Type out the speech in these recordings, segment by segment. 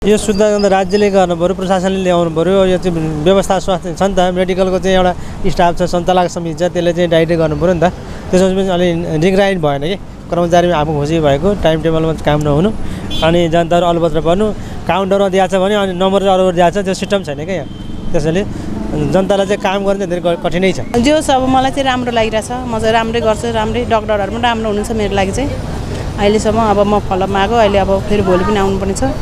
यो सुधार राज्यले गर्नु पर्यो, प्रशासनले ल्याउनु पर्यो। यो चाहिँ व्यवस्था स्वास्थ्य छ नि त, मेडिकलको चाहिँ एउटा स्टाफ छ, सञ्चालक समिति छ, त्यसले चाहिँ डाइरेक्ट गर्नु पर्यो नि त। त्यसपछि अलि निगरानी भएन कि कर्मचारीमा आफू खुसी भएको, टाइम टेबलमा काम नहुनु, अनि जनताहरू अलपत्र पर्नु। काउन्टरमा दिएको छ भने अनि नम्बर चाहिँ अरू दिएको छ, त्यो सिस्टम छैन क्या यहाँ। त्यसैले जनतालाई चाहिँ काम गर्ने धेरै कठिनै छ। जो अब मलाई चाहिँ राम्रो लागिरहेछ, म चाहिँ राम्रै गर्छु, राम्रै डक्टरहरू पनि राम्रो हुनुहुन्छ मेरो लागि चाहिँ। अहिलेसम्म अब म फलोअपमा आएको, अहिले अब फेरि भोलि पनि आउनुपर्ने छ।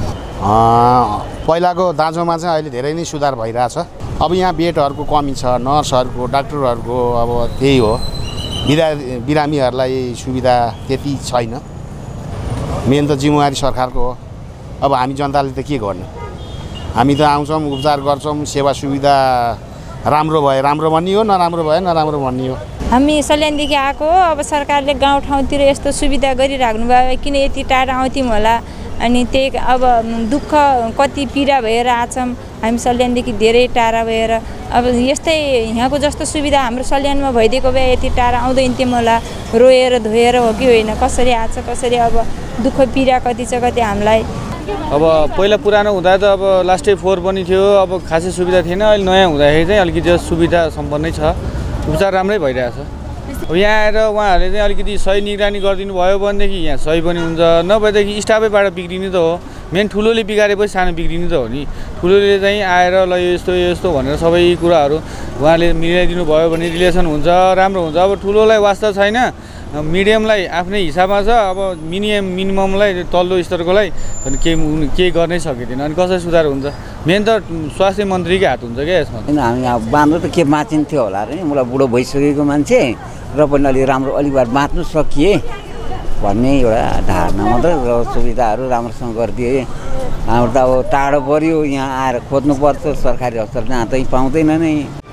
पहिलाको दाँजोमा चाहिँ अहिले धेरै नै सुधार भइरहेछ। अब यहाँ बेडहरूको कमी छ, नर्सहरूको, डाक्टरहरूको अब त्यही हो। बिरामीहरूलाई सुविधा त्यति छैन। मेन त जिम्मेवारी सरकारको हो। अब हामी जनताले त के गर्नु? हामी त आउँछौँ, उपचार गर्छौँ, सेवा सुविधा राम्रो भए राम्रो भन्ने हो, नराम्रो भए नराम्रो भन्ने हो। हामी सल्यानदेखि आएको हो। अब सरकारले गाउँ ठाउँतिर यस्तो सुविधा गरिराख्नु भयो, किन यति टाढा आउँथ्यौँ होला। अनि त्यही अब दुःख कति पीडा भएर आछौँ हामी सल्यानदेखि धेरै टाढा भएर। अब यस्तै यहाँको जस्तो सुविधा हाम्रो सल्यानमा भइदिएको भए यति टाढा आउँदैन थियौँ होला। रोएर धोएर हो कि होइन, कसरी आछ, कसरी अब दुःख पीडा कति छ, कति हामीलाई। अब पहिला पुरानो हुँदा त अब लास्टै 4 पनि थियो, अब खासै सुविधा थिएन। अहिले नयाँ हुँदाखेरि चाहिँ अलिकति सुविधा सम्पन्नै छ, उपचार राम्रै भइरहेछ। अब यहाँ आएर उहाँहरूले चाहिँ अलिकति सही निगरानी गरिदिनु भयो भनेदेखि यहाँ सही पनि हुन्छ, नभएदेखि स्टाफैबाट बिग्रिने त हो। मेन ठुलोले बिगारेपछि सानो बिग्रिने त हो नि। ठुलोले चाहिँ आएर ल यस्तो यस्तो भनेर सबै कुराहरू उहाँले मिलाइदिनु भयो भने रिलेसन हुन्छ, राम्रो हुन्छ। अब ठुलोलाई वास्ता छैन, मिडियमलाई आफ्नै हिसाबमा छ। अब मिनिममलाई तल्लो स्तरकोलाई केही गर्नै सकिँदैन। अनि कसरी सुधार हुन्छ? मेन त स्वास्थ्य मन्त्रीकै हात हुन्छ क्या यसमा। हामी अब बाँध्नु त के बाँचिन्थ्यो होला र नि, मलाई बुढो भइसकेको मान्छे र पनि राम्रो अलिकबार बाँच्नु सकिए भन्ने एउटा धारणा मात्रै। र सुविधाहरू राम्रोसँग गरिदिए। हाम्रो त अब टाढो पऱ्यो, यहाँ आएर खोज्नुपर्छ सरकारी हस्पिटल, जहाँ चाहिँ पाउँदैन नै।